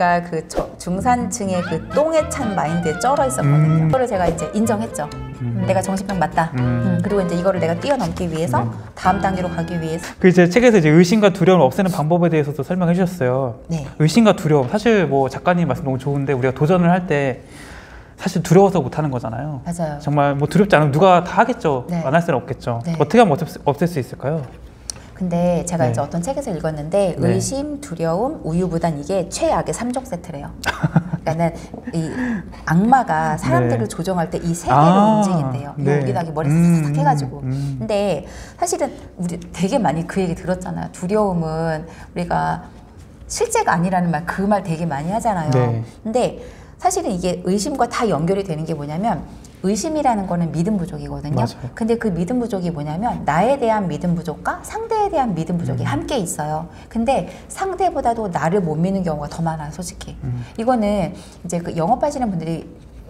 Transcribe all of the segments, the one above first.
그러니까 그 중산층의 그 똥에 찬 마인드에 쩔어 있었거든요. 그거를 제가 이제 인정했죠. 내가 정신병 맞다. 그리고 이제 이거를 내가 뛰어넘기 위해서 다음 단계로 가기 위해서 그 이제 책에서 이제 의심과 두려움을 없애는 방법에 대해서도 설명해 주셨어요. 네. 의심과 두려움, 사실 뭐 작가님 말씀 너무 좋은데 우리가 도전을 할 때 사실 두려워서 못 하는 거잖아요. 맞아요. 정말 뭐 두렵지 않으면 누가 다 하겠죠. 네. 안 할 수는 없겠죠. 네. 어떻게 하면 없앨 수 있을까요? 근데 제가 네. 이제 어떤 책에서 읽었는데 네. 의심, 두려움, 우유부단 이게 최악의 3종 세트래요. 그러니까 이 악마가 사람들을 네. 조종할 때 이 세 개로 움직인대요. 네. 여기다 머리 싹 해가지고. 근데 사실은 우리 되게 많이 그 얘기 들었잖아요. 두려움은 우리가 실제가 아니라는 말, 그 말 되게 많이 하잖아요. 네. 근데 사실은 이게 의심과 다 연결이 되는 게 뭐냐면 의심이라는 거는 믿음 부족이거든요. 맞아요. 근데 그 믿음 부족이 뭐냐면 나에 대한 믿음 부족과 상대에 대한 믿음 부족이 함께 있어요. 근데 상대보다도 나를 못 믿는 경우가 더 많아요, 솔직히. 이거는 이제 그 영업하시는 분들이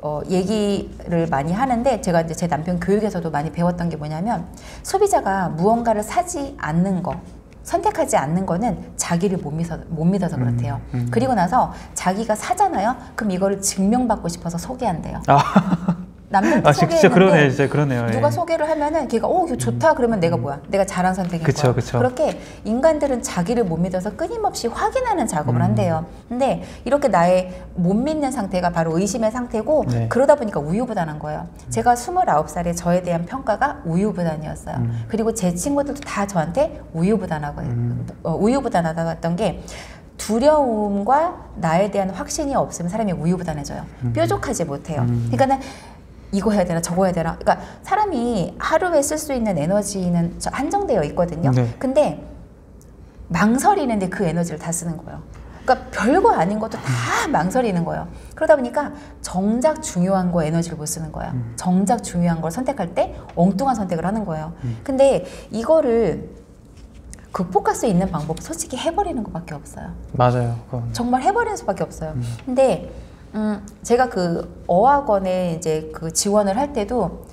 얘기를 많이 하는데 제가 이제 제 남편 교육에서도 많이 배웠던 게 뭐냐면 소비자가 무언가를 사지 않는 거 선택하지 않는 거는 자기를 못 믿어서 그렇대요. 그리고 나서 자기가 사잖아요. 그럼 이거를 증명받고 싶어서 소개한대요. 남들한테 진짜 소개했는데 그러네, 진짜 그러네요. 누가 예. 소개를 하면은 걔가 이거 좋다 그러면 내가 뭐야? 내가 잘한 선택인 거야. 그쵸. 그렇게 인간들은 자기를 못 믿어서 끊임없이 확인하는 작업을 한대요. 근데 이렇게 나의 못 믿는 상태가 바로 의심의 상태고 네. 그러다 보니까 우유부단한 거예요. 제가 29살에 저에 대한 평가가 우유부단이었어요. 그리고 제 친구들도 다 저한테 우유부단하다고 했던 게 두려움과 나에 대한 확신이 없으면 사람이 우유부단해져요. 뾰족하지 못해요. 그러니까는 이거 해야 되나 저거 해야 되나. 그러니까 사람이 하루에 쓸 수 있는 에너지는 한정되어 있거든요. 네. 근데 망설이는데 그 에너지를 다 쓰는 거예요. 그러니까 별거 아닌 것도 다 망설이는 거예요. 그러다 보니까 정작 중요한 거에 에너지를 못 쓰는 거야. 정작 중요한 걸 선택할 때 엉뚱한 선택을 하는 거예요. 근데 이거를 극복할 수 있는 방법 솔직히 해버리는 것밖에 없어요. 맞아요. 그건. 정말 해버리는 수밖에 없어요. 근데 제가 그 어학원에 이제 그 지원을 할 때도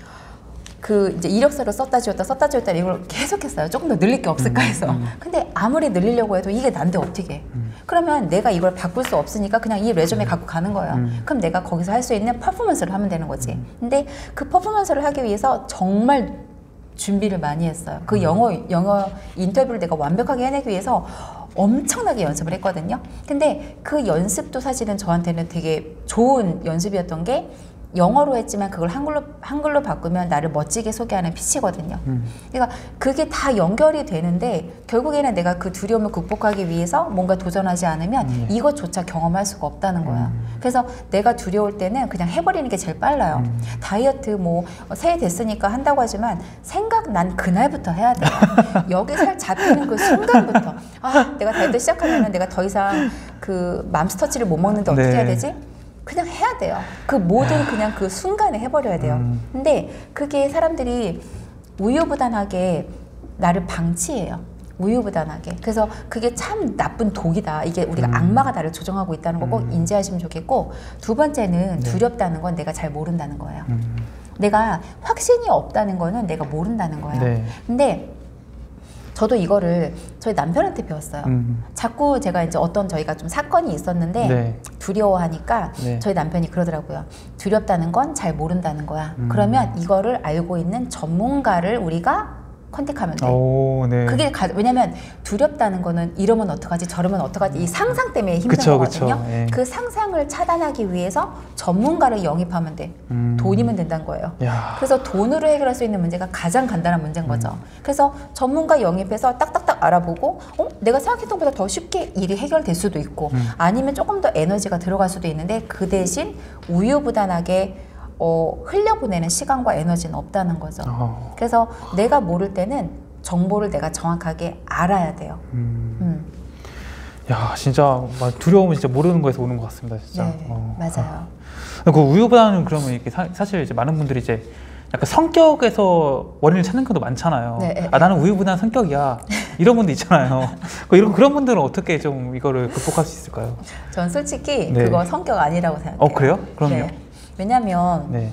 그 이제 이력서를 썼다 지웠다 이걸 계속했어요. 조금 더 늘릴 게 없을까 해서. 근데 아무리 늘리려고 해도 이게 난데 어떻게 해? 그러면 내가 이걸 바꿀 수 없으니까 그냥 이 레주메 갖고 가는 거예요. 그럼 내가 거기서 할 수 있는 퍼포먼스를 하면 되는 거지. 근데 그 퍼포먼스를 하기 위해서 정말 준비를 많이 했어요. 그 영어 인터뷰를 내가 완벽하게 해내기 위해서 엄청나게 연습을 했거든요. 근데 그 연습도 사실은 저한테는 되게 좋은 연습이었던 게 영어로 했지만 그걸 한글로 바꾸면 나를 멋지게 소개하는 피치거든요. 그러니까 그게 다 연결이 되는데 결국에는 내가 그 두려움을 극복하기 위해서 뭔가 도전하지 않으면 이것조차 경험할 수가 없다는 거야. 그래서 내가 두려울 때는 그냥 해버리는 게 제일 빨라요. 다이어트 뭐 새해 됐으니까 한다고 하지만 생각 난 그날부터 해야 돼요. 여기 살 잡히는 그 순간부터 내가 다이어트 시작하면은 내가 더 이상 그 맘스터치를 못 먹는데 어떻게 해야 되지? 그냥 해야 돼요. 그 모든 그냥 그 순간에 해버려야 돼요. 근데 그게 사람들이 우유부단하게 나를 방치해요. 우유부단하게. 그래서 그게 참 나쁜 독이다. 이게 우리가 악마가 나를 조정하고 있다는 거 꼭 인지하시면 좋겠고, 두 번째는 두렵다는 건 내가 잘 모른다는 거예요. 내가 확신이 없다는 거는 내가 모른다는 거예요. 네. 근데 저도 이거를 저희 남편한테 배웠어요. 자꾸 제가 이제 저희가 좀 사건이 있었는데 네. 두려워하니까 네. 저희 남편이 그러더라고요. 두렵다는 건 잘 모른다는 거야. 그러면 이거를 알고 있는 전문가를 우리가 컨택하면 돼. 오, 네. 그게 왜냐면 두렵다는 거는 이러면 어떡하지 저러면 어떡하지 이 상상 때문에 힘든 거거든요. 예. 그 상상을 차단하기 위해서 전문가를 영입하면 돼. 돈이면 된다는 거예요. 야. 그래서 돈으로 해결할 수 있는 문제가 가장 간단한 문제인 거죠. 그래서 전문가 영입해서 딱딱딱 알아보고 내가 생각했던 것보다 더 쉽게 일이 해결될 수도 있고 아니면 조금 더 에너지가 들어갈 수도 있는데 그 대신 우유부단하게 흘려보내는 시간과 에너지는 없다는 거죠. 그래서 내가 모를 때는 정보를 내가 정확하게 알아야 돼요. 야, 진짜 두려움은 진짜 모르는 거에서 오는 것 같습니다, 진짜. 네, 맞아요. 그 우유보다는 그러면 이렇게 사실 이제 많은 분들이 이제 약간 성격에서 원인을 찾는 경우도 많잖아요. 네, 나는 우유부단한 성격이야. 이런 분들 있잖아요. 그런 분들은 어떻게 좀 이거를 극복할 수 있을까요? 전 솔직히 네. 그거 성격 아니라고 생각해요. 그래요? 그럼요. 네. 왜냐면 네.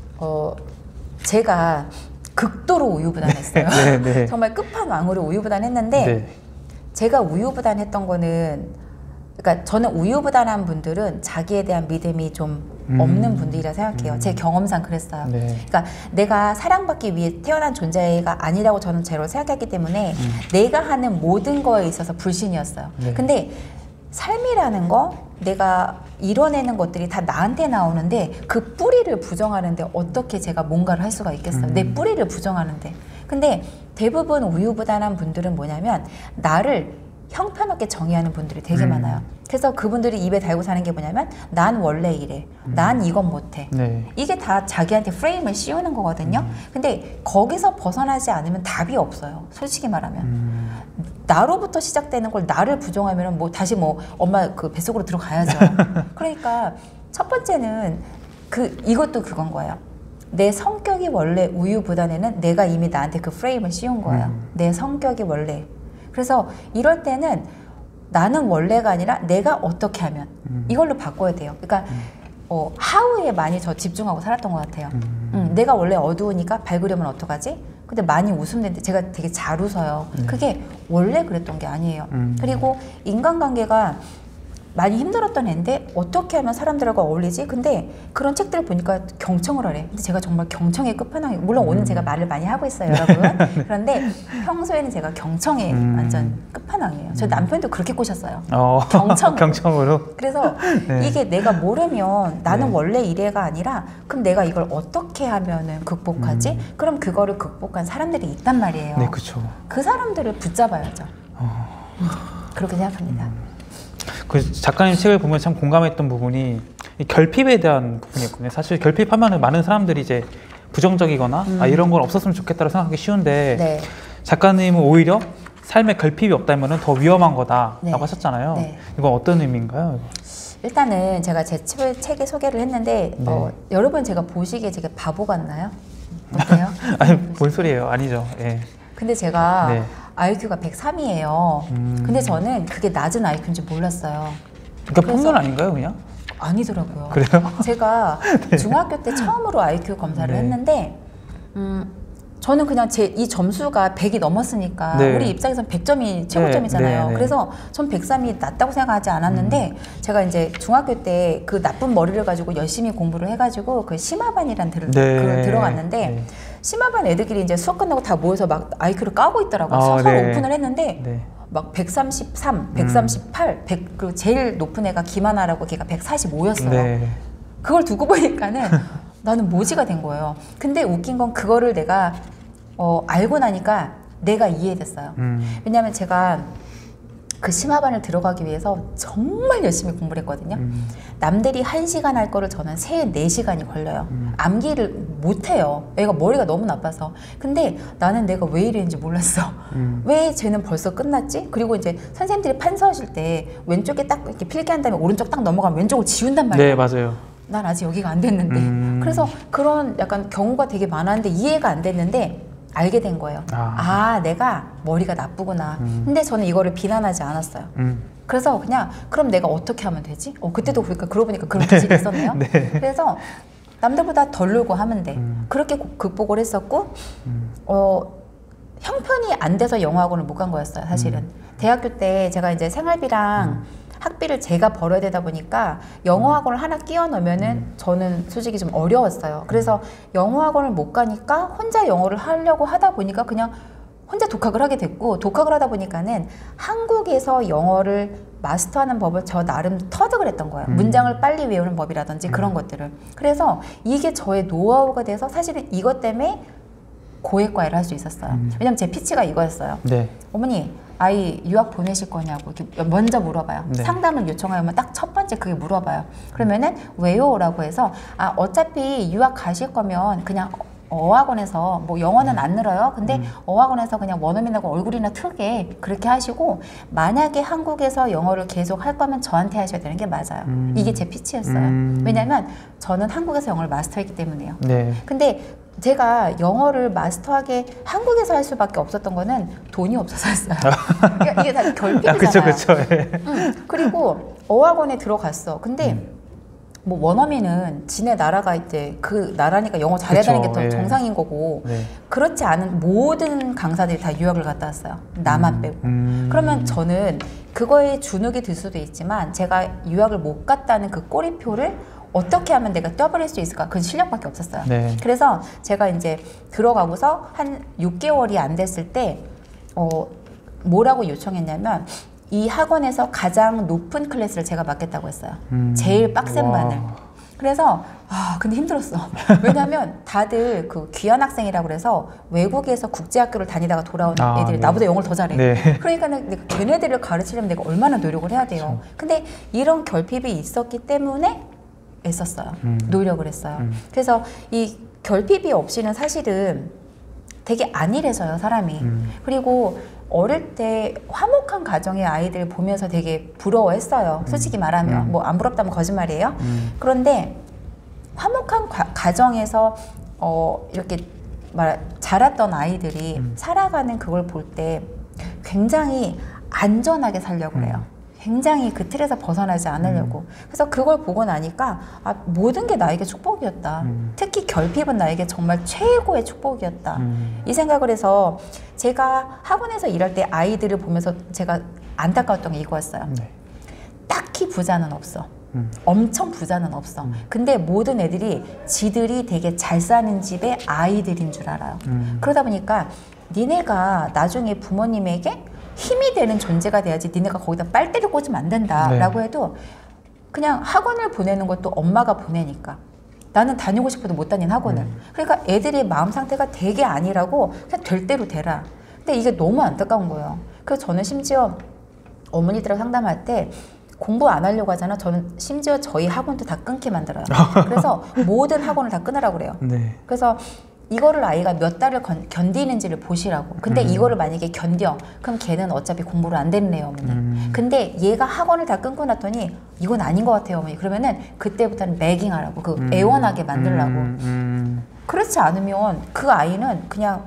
제가 극도로 우유부단했어요. 네. 정말 끝판왕으로 우유부단했는데 네. 제가 우유부단했던 거는 그러니까 저는 우유부단한 분들은 자기에 대한 믿음이 좀 없는 분들이라 생각해요. 제 경험상 그랬어요. 네. 그러니까 내가 사랑받기 위해 태어난 존재가 아니라고 저는 제로 생각했기 때문에 내가 하는 모든 거에 있어서 불신이었어요. 네. 근데 삶이라는 거, 내가 이뤄내는 것들이 다 나한테 나오는데 그 뿌리를 부정하는데 어떻게 제가 뭔가를 할 수가 있겠어요. 내 뿌리를 부정하는데. 근데 대부분 우유부단한 분들은 뭐냐면 나를 형편없게 정의하는 분들이 되게 많아요. 그래서 그분들이 입에 달고 사는 게 뭐냐면 난 원래 이래. 난 이건 못해. 네. 이게 다 자기한테 프레임을 씌우는 거거든요. 근데 거기서 벗어나지 않으면 답이 없어요. 솔직히 말하면. 나로부터 시작되는 걸 나를 부정하면 뭐 다시 뭐 엄마 그 뱃속으로 들어가야죠. 그러니까 첫 번째는 이것도 그건 거예요. 내 성격이 원래 우유부단에는 내가 이미 나한테 그 프레임을 씌운 거예요. 내 성격이 원래. 그래서 이럴 때는 나는 원래가 아니라 내가 어떻게 하면 이걸로 바꿔야 돼요. 그러니까 하우에 많이 저 집중하고 살았던 것 같아요. 내가 원래 어두우니까 밝으려면 어떡하지? 근데 많이 웃음는데 제가 되게 잘 웃어요. 그게 원래 그랬던 게 아니에요. 그리고 인간관계가 많이 힘들었던 애인데 어떻게 하면 사람들하고 어울리지? 근데 그런 책들을 보니까 경청을 하래. 근데 제가 정말 경청의 끝판왕이에요. 물론 오늘 제가 말을 많이 하고 있어요, 여러분. 그런데 평소에는 제가 경청의 완전 끝판왕이에요. 저 남편도 그렇게 꼬셨어요. 경청으로. 그래서 네. 이게 내가 모르면 나는 네. 원래 이래가 아니라 그럼 내가 이걸 어떻게 하면은 극복하지? 그럼 그거를 극복한 사람들이 있단 말이에요. 네, 그렇죠. 그 사람들을 붙잡아야죠. 그렇게 생각합니다. 그 작가님 책을 보면 참 공감했던 부분이 이 결핍에 대한 부분이었거든요. 사실 결핍하면 많은 사람들이 이제 부정적이거나 이런 건 없었으면 좋겠다고 생각하기 쉬운데 네. 작가님은 오히려 삶에 결핍이 없다면 더 위험한 거다라고 네. 하셨잖아요. 네. 이건 어떤 의미인가요? 일단은 제가 제 책에 소개를 했는데 네. 여러분 제가 보시기에 제가 바보 같나요? 어때요? 아니, 뭔 소리예요? 아니죠. 예. 근데 제가 네. IQ가 103이에요. 근데 저는 그게 낮은 IQ인지 몰랐어요. 그러니까 그래서- 평균 아닌가요, 그냥? 아니더라고요. 그래요? 제가 중학교 때 처음으로 IQ 검사를 네. 했는데 저는 그냥 이 점수가 100이 넘었으니까 네. 우리 입장에선 100점이 최고점이잖아요. 네, 네. 그래서 전 103이 낮다고 생각하지 않았는데 제가 이제 중학교 때 그 나쁜 머리를 가지고 열심히 공부를 해가지고 그 심화반이란 그걸 들어갔는데 네. 심화반 애들끼리 이제 수업 끝나고 다 모여서 막 IQ를 까고 있더라고요. 서로 네. 오픈을 했는데 네. 막 133, 138, 100, 그리고 제일 높은 애가 김하나라고 걔가 145였어요. 네. 그걸 두고 보니까는 나는 모지가 된 거예요. 근데 웃긴 건 그거를 내가 알고 나니까 내가 이해됐어요. 왜냐하면 제가 그 심화반을 들어가기 위해서 정말 열심히 공부를 했거든요. 남들이 1시간 할 거를 저는 3, 4시간이 걸려요. 암기를 못해요. 애가 머리가 너무 나빠서. 근데 나는 내가 왜 이랬는지 몰랐어. 왜 쟤는 벌써 끝났지? 그리고 이제 선생님들이 판서하실 때 왼쪽에 딱 이렇게 필기한 다음에 오른쪽 딱 넘어가면 왼쪽을 지운단 말이에요. 네, 맞아요. 난 아직 여기가 안 됐는데. 그래서 그런 약간 경우가 되게 많았는데 이해가 안 됐는데 알게 된 거예요. 내가 머리가 나쁘구나. 근데 저는 이거를 비난하지 않았어요. 그래서 그냥 그럼 내가 어떻게 하면 되지? 그때도 그러니까 그러고 보니까 그런 기질이 있었네요. 네. 그래서 남들보다 덜 놀고 하면 돼. 그렇게 극복을 했었고 형편이 안 돼서 영어학원을 못 간 거였어요. 사실은 대학교 때 제가 이제 생활비랑 학비를 제가 벌어야 되다 보니까 영어학원을 하나 끼워 넣으면은 저는 솔직히 좀 어려웠어요. 그래서 영어학원을 못 가니까 혼자 영어를 하려고 하다 보니까 그냥 혼자 독학을 하게 됐고, 독학을 하다 보니까는 한국에서 영어를 마스터하는 법을 저 나름 터득을 했던 거예요. 문장을 빨리 외우는 법이라든지 그런 것들을. 그래서 이게 저의 노하우가 돼서 사실은 이것 때문에 고액과외를 할 수 있었어요. 왜냐면 제 피치가 이거였어요. 네. 어머니, 아이 유학 보내실 거냐고 이렇게 먼저 물어봐요. 네. 상담을 요청하면 딱 첫 번째 그게 물어봐요. 그러면은 왜요? 라고 해서 어차피 유학 가실 거면 그냥 어학원에서 뭐 영어는 안 늘어요. 근데 어학원에서 그냥 원어민하고 얼굴이나 트게 그렇게 하시고, 만약에 한국에서 영어를 계속 할 거면 저한테 하셔야 되는 게 맞아요. 이게 제 피치였어요. 왜냐면 저는 한국에서 영어를 마스터했기 때문에요. 네. 근데 제가 영어를 마스터하게 한국에서 할 수밖에 없었던 거는 돈이 없어서였어요. 그러니까 이게 다 결핍이잖아요. 그쵸. 예. 그리고 어학원에 들어갔어. 근데 뭐 원어민은 지네 나라가 이제 그 나라니까 영어 잘해야 되는 게 더 그쵸, 예. 정상인 거고 네. 그렇지 않은 모든 강사들이 다 유학을 갔다 왔어요. 나만 빼고. 그러면 저는 그거에 주눅이 들 수도 있지만 제가 유학을 못 갔다는 그 꼬리표를 어떻게 하면 내가 떼어버릴 수 있을까? 그건 실력밖에 없었어요. 네. 그래서 제가 이제 들어가고서 한 6개월이 안 됐을 때 뭐라고 요청했냐면 이 학원에서 가장 높은 클래스를 제가 맡겠다고 했어요. 제일 빡센 와. 반을. 그래서 근데 힘들었어. 왜냐면 다들 그 귀한 학생이라고 그래서 외국에서 국제학교를 다니다가 돌아온 애들이 네. 나보다 영어를 더 잘해. 네. 그러니까는 내가 걔네들을 가르치려면 내가 얼마나 노력을 해야 돼요. 근데 이런 결핍이 있었기 때문에 애썼어요. 노력을 했어요. 그래서 이 결핍이 없이는 사실은 되게 안일해져요, 사람이. 그리고 어릴 때 화목한 가정의 아이들 보면서 되게 부러워했어요. 솔직히 말하면. 뭐 안 부럽다면 거짓말이에요. 그런데 화목한 가정에서 이렇게 자랐던 아이들이 살아가는 그걸 볼 때 굉장히 안전하게 살려고 그래요. 굉장히 그 틀에서 벗어나지 않으려고. 그래서 그걸 보고 나니까 모든 게 나에게 축복이었다. 특히 결핍은 나에게 정말 최고의 축복이었다. 이 생각을 해서 제가 학원에서 일할 때 아이들을 보면서 제가 안타까웠던 게 이거였어요. 네. 딱히 부자는 없어. 엄청 부자는 없어. 근데 모든 애들이 지들이 되게 잘 사는 집의 아이들인 줄 알아요. 그러다 보니까 니네가 나중에 부모님에게 힘이 되는 존재가 돼야지 니네가 거기다 빨대를 꽂으면 안 된다라고 해도 그냥 학원을 보내는 것도 엄마가 보내니까 나는 다니고 싶어도 못 다닌 학원을 그러니까 애들이 마음 상태가 되게 아니라고 그냥 될 대로 되라. 근데 이게 너무 안타까운 거예요. 그래서 저는 심지어 어머니들하고 상담할 때 공부 안 하려고 하잖아. 저는 심지어 저희 학원도 다 끊게 만들어요. 그래서 모든 학원을 다 끊으라고 그래요. 네. 그래서 이거를 아이가 몇 달을 견디는지를 보시라고. 근데 이거를 만약에 견뎌, 그럼 걔는 어차피 공부를 안 되는 애요, 어머니. 근데 얘가 학원을 다 끊고 났더니 이건 아닌 것 같아요, 어머니. 그러면은 그때부터는 매깅하라고, 그 애원하게 만들라고. 그렇지 않으면 그 아이는 그냥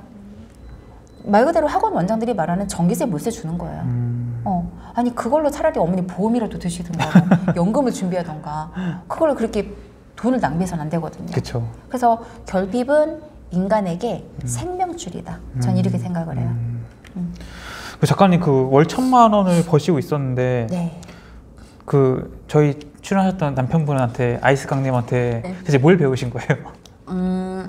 말 그대로 학원 원장들이 말하는 전기세 물세 주는 거예요. 아니 그걸로 차라리 어머니 보험이라도 드시든가 연금을 준비하던가 그걸로 그렇게 돈을 낭비해서는 안 되거든요. 그쵸. 그래서 결핍은 인간에게 생명줄이다. 전 이렇게 생각을 해요. 그 작가님 그 월 1,000만 원을 버시고 있었는데 네. 그 저희 출연하셨던 남편분한테 아이스 강님한테 이제 뭘 배우신 거예요?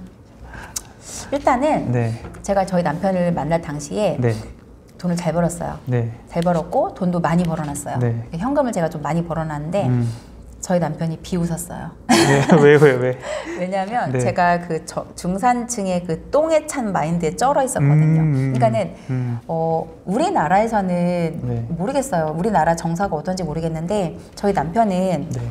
일단은 네. 제가 저희 남편을 만날 당시에 네. 돈을 잘 벌었어요. 네. 잘 벌었고 돈도 많이 벌어놨어요. 네. 현금을 제가 좀 많이 벌어놨는데 저희 남편이 비웃었어요. 네. 왜? 왜냐하면 네. 제가 그 중산층의 그 똥에 찬 마인드에 쩔어 있었거든요. 그러니까는 우리나라에서는 네. 모르겠어요. 우리나라 정서가 어떤지 모르겠는데 저희 남편은 네.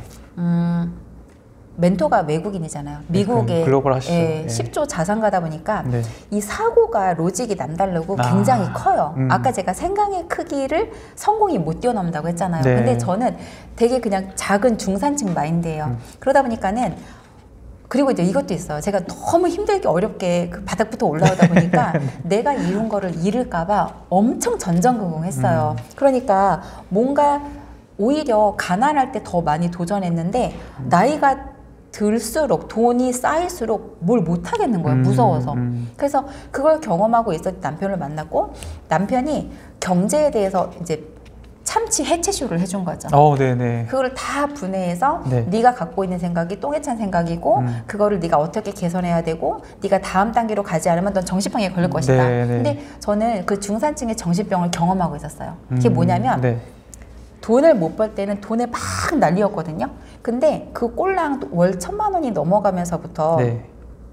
멘토가 외국인이잖아요. 미국의 글로벌 하시죠. 네. 10조 자산가다 보니까 네. 이 사고가 로직이 남다르고 굉장히 커요. 아까 제가 생각의 크기를 성공이 못 뛰어넘는다고 했잖아요. 네. 근데 저는 되게 그냥 작은 중산층 마인드예요. 그러다 보니까는 그리고 이제 이것도 있어요. 제가 너무 힘들게 어렵게 그 바닥부터 올라오다 보니까 내가 이룬 거를 잃을까봐 엄청 전전긍긍했어요. 그러니까 뭔가 오히려 가난할 때 더 많이 도전했는데 나이가 들수록 돈이 쌓일수록 뭘 못하겠는 거예요. 무서워서. 그래서 그걸 경험하고 있었던 남편을 만났고 남편이 경제에 대해서 이제 참치 해체쇼를 해준 거죠. 네네. 그거를 다 분해해서 네. 네가 갖고 있는 생각이 똥에 찬 생각이고 그거를 네가 어떻게 개선해야 되고 네가 다음 단계로 가지 않으면 넌 정신병에 걸릴 것이다. 네, 네. 근데 저는 그 중산층의 정신병을 경험하고 있었어요. 그게 뭐냐면 네. 돈을 못 벌 때는 돈에 막 난리였거든요. 근데 그 꼴랑 월 1,000만 원이 넘어가면서부터 네.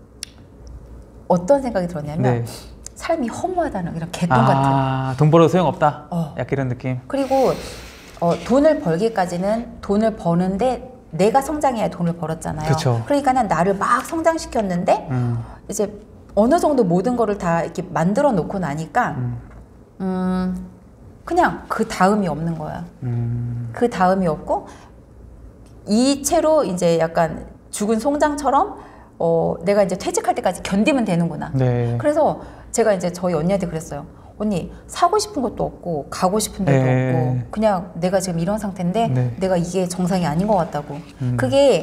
어떤 생각이 들었냐면 네. 삶이 허무하다는 이런 개똥 같은. 돈 벌어도 소용없다. 어. 약간 이런 느낌. 그리고 돈을 벌기까지는 돈을 버는데 내가 성장해야 돈을 벌었잖아요. 그쵸. 그러니까는 나를 막 성장시켰는데 이제 어느 정도 모든 거를 다 이렇게 만들어 놓고 나니까 그냥 그 다음이 없는 거야. 그 다음이 없고 이 채로 이제 약간 죽은 송장처럼 내가 이제 퇴직할 때까지 견디면 되는구나. 네. 그래서 제가 이제 저희 언니한테 그랬어요. 언니 사고 싶은 것도 없고 가고 싶은 데도 네. 없고 그냥 내가 지금 이런 상태인데 네. 내가 이게 정상이 아닌 것 같다고. 그게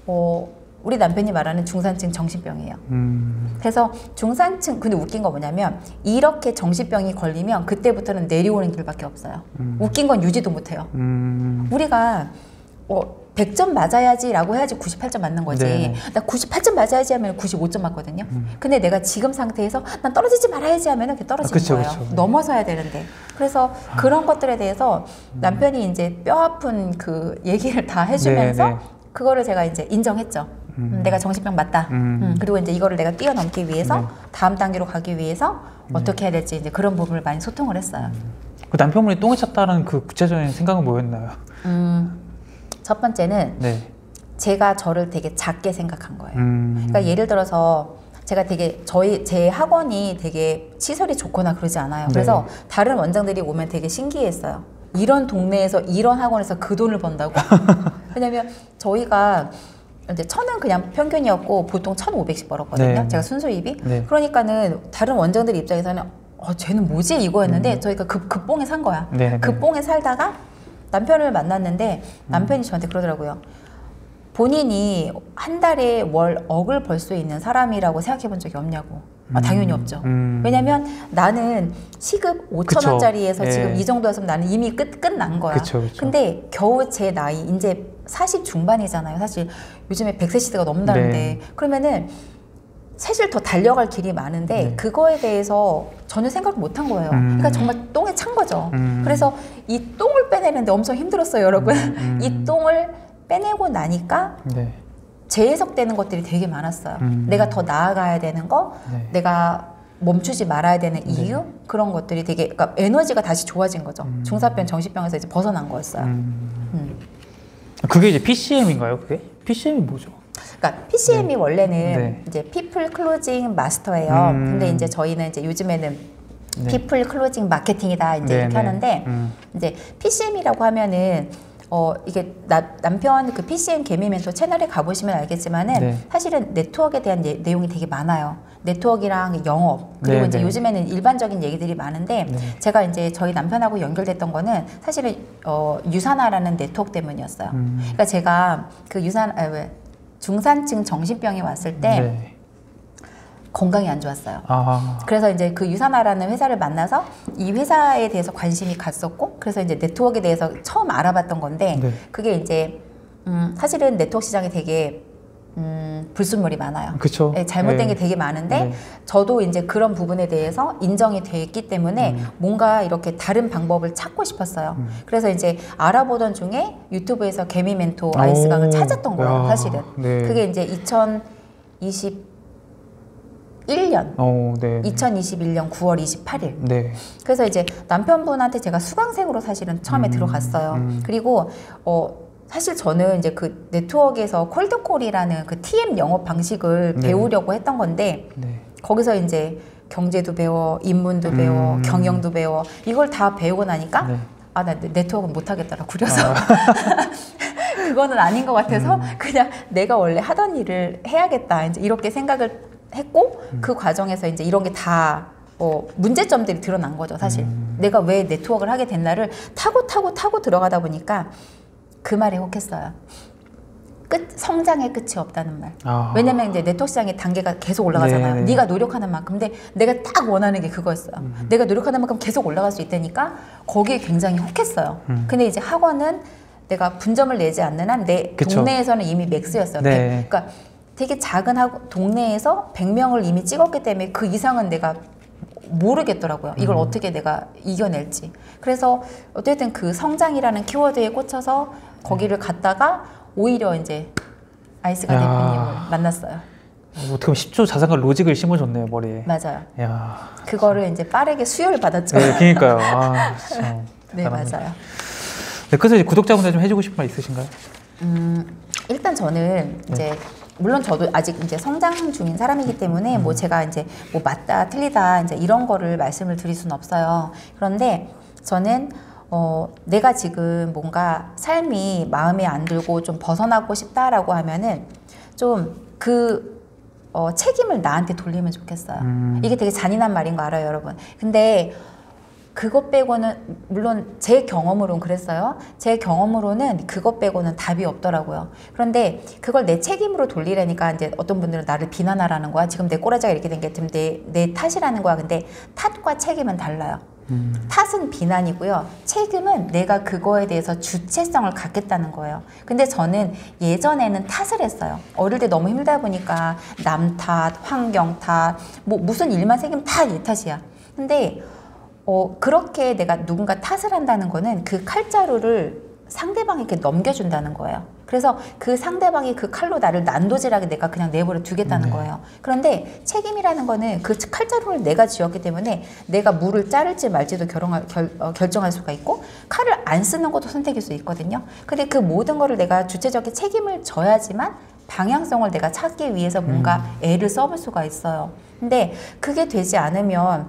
우리 남편이 말하는 중산층 정신병이에요. 그래서 중산층, 근데 웃긴 거 뭐냐면 이렇게 정신병이 걸리면 그때부터는 내려오는 길밖에 없어요. 웃긴 건 유지도 못해요. 우리가 100점 맞아야지 라고 해야지 98점 맞는 거지. 네. 나 98점 맞아야지 하면 95점 맞거든요. 근데 내가 지금 상태에서 난 떨어지지 말아야지 하면 그게 떨어지는 그쵸, 거예요. 그쵸. 넘어서야 되는데. 그래서 그런 것들에 대해서 남편이 이제 뼈 아픈 그 얘기를 다 해주면서 네, 네. 그거를 제가 이제 인정했죠. 내가 정신병 맞다. 그리고 이제 이거를 내가 뛰어넘기 위해서 네. 다음 단계로 가기 위해서 어떻게 해야 될지 이제 그런 부분을 많이 소통을 했어요. 그 남편분이 똥을 쌌다는 그 구체적인 생각은 뭐였나요? 첫 번째는 네. 제가 저를 되게 작게 생각한 거예요. 그러니까 예를 들어서 제가 되게 제 학원이 되게 시설이 좋거나 그러지 않아요. 네. 그래서 다른 원장들이 오면 되게 신기했어요. 이런 동네에서 이런 학원에서 그 돈을 번다고? 왜냐면 저희가 이제 1,000은 그냥 평균이었고 보통 1,500씩 벌었거든요. 네. 제가 순수입이. 네. 그러니까는 다른 원장들 입장에서는 쟤는 뭐지? 이거였는데 저희가 그 뽕에 산 거야. 네, 그 네. 뽕에 살다가 남편을 만났는데 남편이 저한테 그러더라고요. 본인이 한 달에 월 억을 벌 수 있는 사람이라고 생각해 본 적이 없냐고. 당연히 없죠. 왜냐면 나는 시급 5,000원짜리에서 그쵸. 지금 예. 이 정도였으면 나는 이미 끝난 거야. 그쵸. 근데 겨우 제 나이 이제 40 중반이잖아요. 사실 요즘에 100세 시대가 넘는다는데 네. 그러면은 사실 더 달려갈 길이 많은데 네. 그거에 대해서 전혀 생각을 못 한 거예요. 그러니까 정말 똥에 찬 거죠. 그래서 이 똥을 빼내는데 엄청 힘들었어요, 여러분. 이 똥을 빼내고 나니까 네. 재해석되는 것들이 되게 많았어요. 내가 더 나아가야 되는 거, 네. 내가 멈추지 말아야 되는 이유, 그런 것들이 되게 그러니까 에너지가 다시 좋아진 거죠. 중사병, 정신병에서 이제 벗어난 거였어요. 그게 이제 PCM인가요? 그게? PCM이 뭐죠? 그러니까 PCM이 원래는 네. 이제 People Closing Master예요. 근데 이제 저희는 이제 요즘에는 네. People Closing Marketing이다 이제 네, 이렇게 네. 하는데 이제 PCM이라고 하면은 이게 남편 그 PCM 개미 멘토 채널에 가보시면 알겠지만은 네. 사실은 네트워크에 대한 내용이 되게 많아요. 네트워크랑 영업 그리고 네, 이제 네. 요즘에는 일반적인 얘기들이 많은데 네. 제가 이제 저희 남편하고 연결됐던 거는 사실은 유산화라는 네트워크 때문이었어요. 그러니까 제가 그 중산층 정신병이 왔을 때 네. 건강이 안 좋았어요. 아. 그래서 이제 그 유산화라는 회사를 만나서 이 회사에 대해서 관심이 갔었고 그래서 이제 네트워크에 대해서 처음 알아봤던 건데 네. 그게 이제 사실은 네트워크 시장이 되게 불순물이 많아요. 그쵸. 네, 잘못된 네. 게 되게 많은데 네. 저도 이제 그런 부분에 대해서 인정이 됐기 때문에 뭔가 이렇게 다른 방법을 찾고 싶었어요. 그래서 이제 알아보던 중에 유튜브에서 개미 멘토 아이스 강을 찾았던 거예요. 야, 사실은. 네. 그게 이제 2021년 네. 2021년 9월 28일. 네. 그래서 이제 남편분한테 제가 수강생으로 사실은 처음에 들어갔어요. 그리고 사실 저는 이제 그 네트워크에서 콜드콜이라는 그 TM 영업 방식을 네. 배우려고 했던 건데 네. 거기서 이제 경제도 배워, 인문도 배워, 경영도 배워 이걸 다 배우고 나니까 네. 나 네트워크는 못 하겠더라 구려서 그거는 아닌 것 같아서 그냥 내가 원래 하던 일을 해야겠다 이제 이렇게 생각을 했고 그 과정에서 이제 이런 게 다 문제점들이 드러난 거죠 사실 내가 왜 네트워크를 하게 됐나를 타고 들어가다 보니까 그 말에 혹했어요. 성장의 끝이 없다는 말. 아. 왜냐면 이제 네트워크 시장의 단계가 계속 올라가잖아요. 네네. 네가 노력하는 만큼. 근데 내가 딱 원하는 게 그거였어요. 내가 노력하는 만큼 계속 올라갈 수 있다니까 거기에 굉장히 혹했어요. 근데 이제 학원은 내가 분점을 내지 않는 한 내 그쵸. 동네에서는 이미 맥스였어요. 네. 그러니까 되게 작은 동네에서 100명을 이미 찍었기 때문에 그 이상은 내가 모르겠더라고요. 이걸 어떻게 내가 이겨낼지. 그래서 어쨌든 그 성장이라는 키워드에 꽂혀서 거기를 갔다가 오히려 이제 아이스가 야. 대표님을 만났어요. 어떻게 보면 10조 자산과 로직을 심어줬네요, 머리에. 맞아요. 야. 그거를 이제 빠르게 수혈을 받았죠. 네, 그러니까요. 아, 진짜. 네, 대단합니다. 맞아요. 네, 그래서 이제 구독자분들 좀 해주고 싶은 말 있으신가요? 일단 저는 이제 물론 저도 아직 이제 성장 중인 사람이기 때문에 뭐 제가 이제 뭐 맞다 틀리다 이제 이런 거를 말씀을 드릴 수는 없어요. 그런데 저는 내가 지금 뭔가 삶이 마음에 안 들고 좀 벗어나고 싶다라고 하면은 좀 책임을 나한테 돌리면 좋겠어요. 이게 되게 잔인한 말인 거 알아요, 여러분. 근데 그것 빼고는 물론 제 경험으로는 그랬어요. 제 경험으로는 그것 빼고는 답이 없더라고요. 그런데 그걸 내 책임으로 돌리려니까 이제 어떤 분들은 나를 비난하라는 거야. 지금 내 꼬라지가 이렇게 된 게 지금 내 탓이라는 거야. 근데 탓과 책임은 달라요. 탓은 비난이고요. 책임은 내가 그거에 대해서 주체성을 갖겠다는 거예요. 근데 저는 예전에는 탓을 했어요. 어릴 때 너무 힘들다 보니까 남 탓, 환경 탓, 뭐 무슨 일만 생기면 다 내 탓이야. 근데 그렇게 내가 누군가 탓을 한다는 거는 그 칼자루를 상대방에게 넘겨준다는 거예요. 그래서 그 상대방이 그 칼로 나를 난도질하게 내가 그냥 내버려 두겠다는 거예요. 그런데 책임이라는 거는 그 칼자루를 내가 쥐었기 때문에 내가 물을 자를지 말지도 결정할 수가 있고 칼을 안 쓰는 것도 선택일 수 있거든요. 근데 그 모든 거를 내가 주체적인 책임을 져야지만 방향성을 내가 찾기 위해서 뭔가 애를 써볼 수가 있어요. 근데 그게 되지 않으면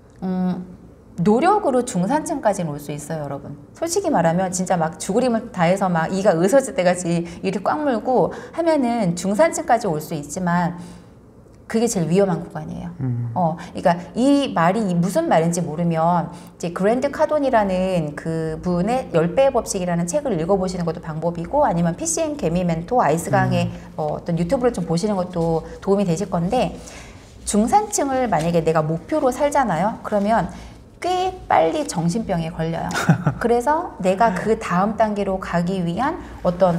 노력으로 중산층까지는 올 수 있어요, 여러분. 솔직히 말하면 진짜 막 죽을 힘을 다해서 막 이가 으스러질 때까지 이를 꽉 물고 하면은 중산층까지 올 수 있지만 그게 제일 위험한 구간이에요. 그러니까 이 말이 무슨 말인지 모르면 이제 그랜드 카돈이라는 그 분의 10배의 법칙이라는 책을 읽어보시는 것도 방법이고 아니면 PCN 개미 멘토 아이스 강의 어떤 유튜브를 좀 보시는 것도 도움이 되실 건데 중산층을 만약에 내가 목표로 살잖아요. 그러면 꽤 빨리 정신병에 걸려요. 그래서 내가 그 다음 단계로 가기 위한 어떤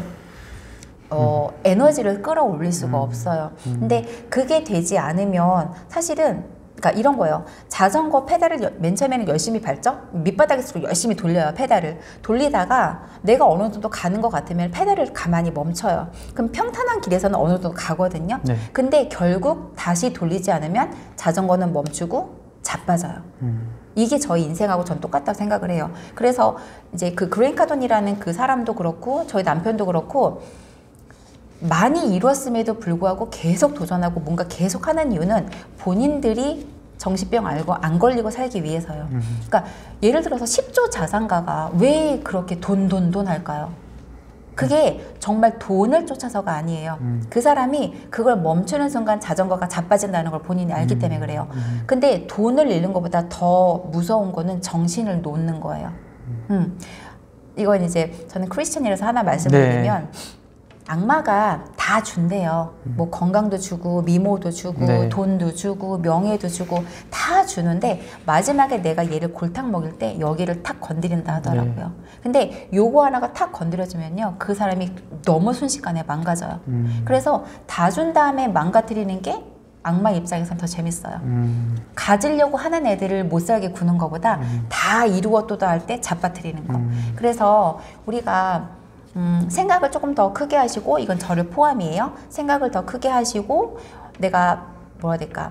에너지를 끌어올릴 수가 없어요. 근데 그게 되지 않으면 사실은 그러니까 이런 거예요. 자전거 페달을 맨 처음에는 열심히 밟죠? 밑바닥에서 열심히 돌려요. 페달을. 돌리다가 내가 어느 정도 가는 것 같으면 페달을 가만히 멈춰요. 그럼 평탄한 길에서는 어느 정도 가거든요. 네. 근데 결국 다시 돌리지 않으면 자전거는 멈추고 자빠져요. 이게 저희 인생하고 전 똑같다고 생각을 해요. 그래서 이제 그 그랜드 카돈이라는 그 사람도 그렇고 저희 남편도 그렇고 많이 이뤘음에도 불구하고 계속 도전하고 뭔가 계속 하는 이유는 본인들이 정신병 알고 안 걸리고 살기 위해서요. 그러니까 예를 들어서 10조 자산가가 왜 그렇게 돈 할까요? 그게 정말 돈을 쫓아서가 아니에요. 그 사람이 그걸 멈추는 순간 자전거가 자빠진다는 걸 본인이 알기 때문에 그래요. 근데 돈을 잃는 것보다 더 무서운 거는 정신을 놓는 거예요. 이건 이제 저는 크리스천이라서 하나 말씀드리면 악마가 다 준대요. 뭐 건강도 주고 미모도 주고 돈도 주고 명예도 주고 다 주는데 마지막에 내가 얘를 골탕 먹일 때 여기를 탁 건드린다 하더라고요. 근데 요거 하나가 탁 건드려주면요 그 사람이 너무 순식간에 망가져요. 그래서 다 준 다음에 망가뜨리는 게 악마 입장에선 더 재밌어요. 가지려고 하는 애들을 못 살게 구는 것보다 다 이루었도다 할 때 잡아뜨리는 거. 그래서 우리가 생각을 조금 더 크게 하시고 이건 저를 포함이에요. 생각을 더 크게 하시고 내가 뭐라 해야 될까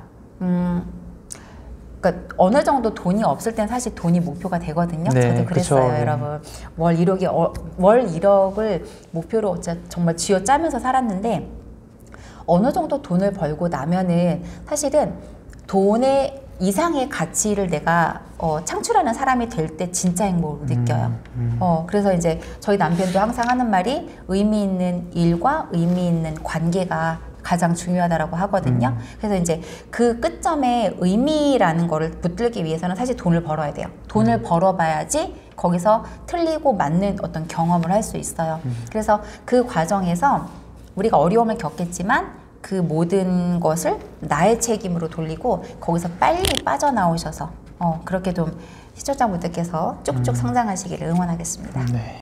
그러니까 어느 정도 돈이 없을 땐 사실 돈이 목표가 되거든요. 저도 그랬어요. 그쵸, 여러분. 월 1억을 목표로 정말 쥐어짜면서 살았는데 어느 정도 돈을 벌고 나면은 사실은 돈의 이상의 가치를 내가 창출하는 사람이 될 때 진짜 행복을 느껴요. 그래서 이제 저희 남편도 항상 하는 말이 의미 있는 일과 의미 있는 관계가 가장 중요하다라고 하거든요. 그래서 이제 그 끝점에 의미라는 거를 붙들기 위해서는 사실 돈을 벌어야 돼요. 돈을 벌어봐야지 거기서 틀리고 맞는 어떤 경험을 할 수 있어요. 그래서 그 과정에서 우리가 어려움을 겪겠지만 그 모든 것을 나의 책임으로 돌리고 거기서 빨리 빠져나오셔서 그렇게 좀 시청자분들께서 쭉쭉 성장하시기를 응원하겠습니다. 네.